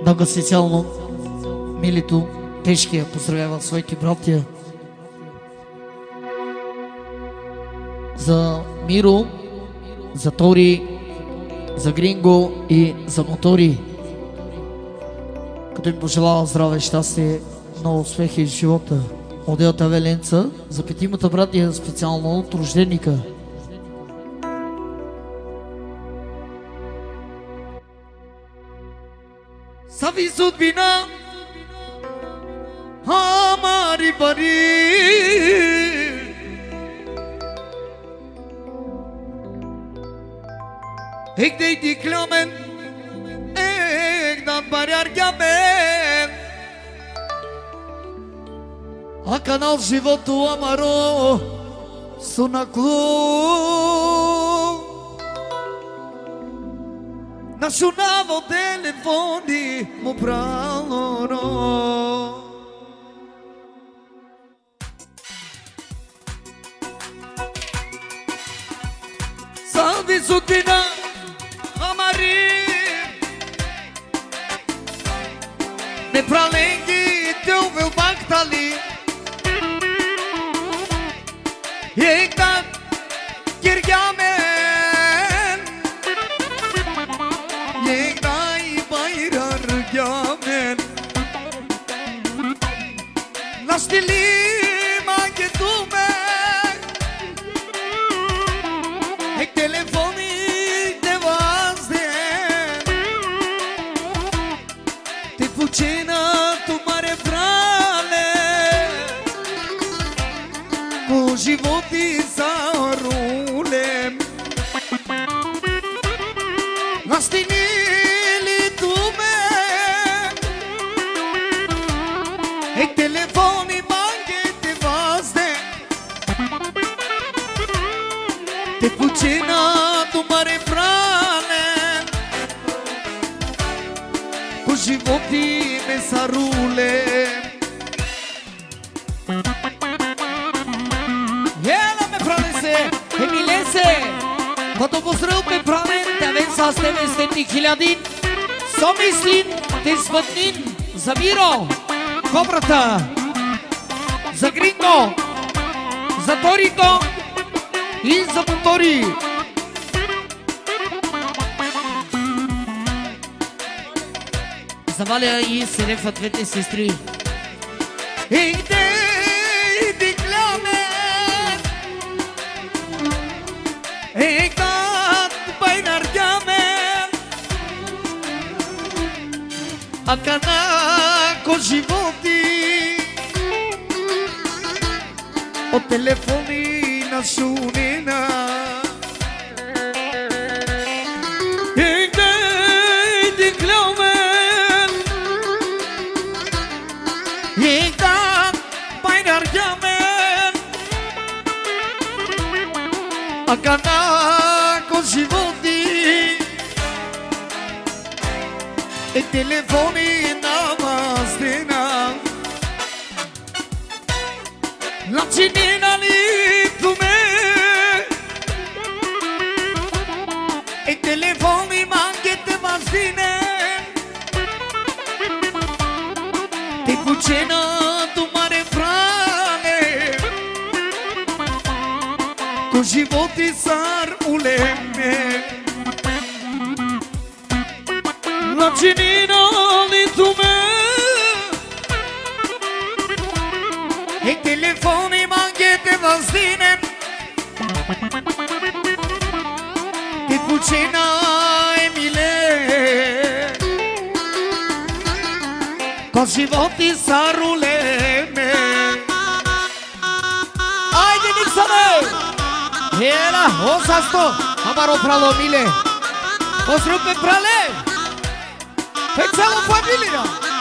Много специално Милито Пешкия поздравява своите братя. За Миро, за Тори, за Гринго и за Мотори. Като им пожелава здраве, щастие, много успехи в живота. Моделата Веленца, за петимата братия специално от рожденика. सभी सुदबिना हमारी बड़ी एक दे दिखलामें एक दान बारिar gamen a canal životu amaro sunaklu nascunava o telefone mo praloro salve sutina amari me pralengi teu meu bactali Yektan kirgamen Yektai bayrar gamen Nastili mangetume Ek telefoni te vazden Te pucena tu mare frale Cu životi zarulem Nastinili tume Ek telefoni mange te vazde Te pucina tu mare frane Cu životi me zarulem Ela me pranese, Emilese Като поздрав ме прамен, те са с тебе степни хилядин Somислин, те свътнин За Миро, Кобрата За Гринго За Торико И за Мотори За Валя и Серефа, двете сестри И те дикляме Ekat baynar gamen Akana ko životi O telefoni na sunina Ekat diklamen Ekat baynar gamen Akana ko životi E telefoni namazdena La cinina li tume E telefoni manche te mazdine Te pucena tu mare frane Cu životi zaruleme La cinina li tume E telefoni manche te vazdine Te pucina Emile Cu životi zaruleme Ajde Niksane Ela, osasto, amaro pralo mile Pozdrav pe prale Pe celu familija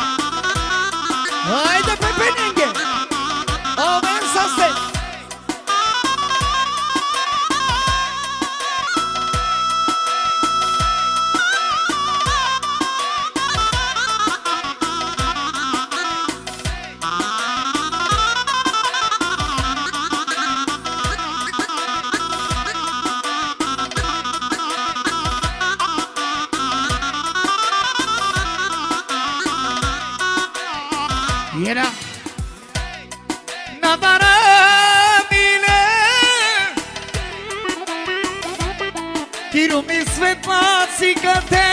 Ajde pe penenge Omen sa se Era Nadara mile Kiru mi svetla cikate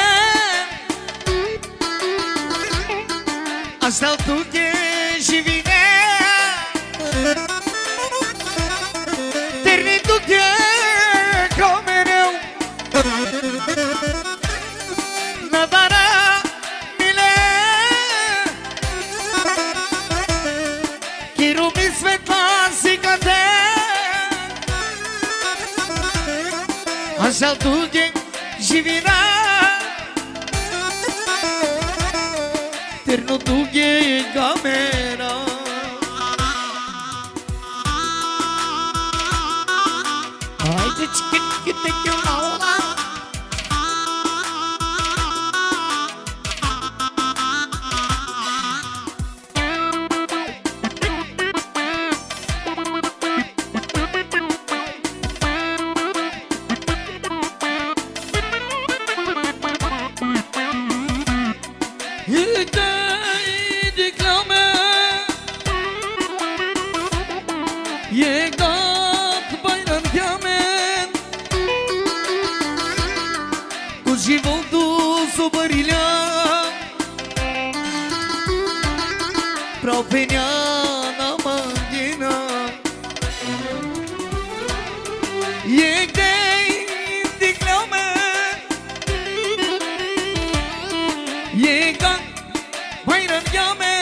Aș dau tu și vine Terni tu ca mereu Nadara mile Kiru mi svetla cikate Aș dau tu și vine Terno duge camera Haide chicken gite que una hora Propeniana mangina Yek dey diklame Yekan bayram yame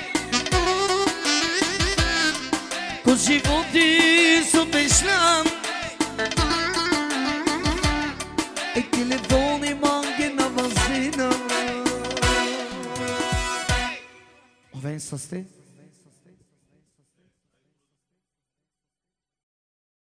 Kushivoti subishlam Ekilevoni mangina vazina Vem, só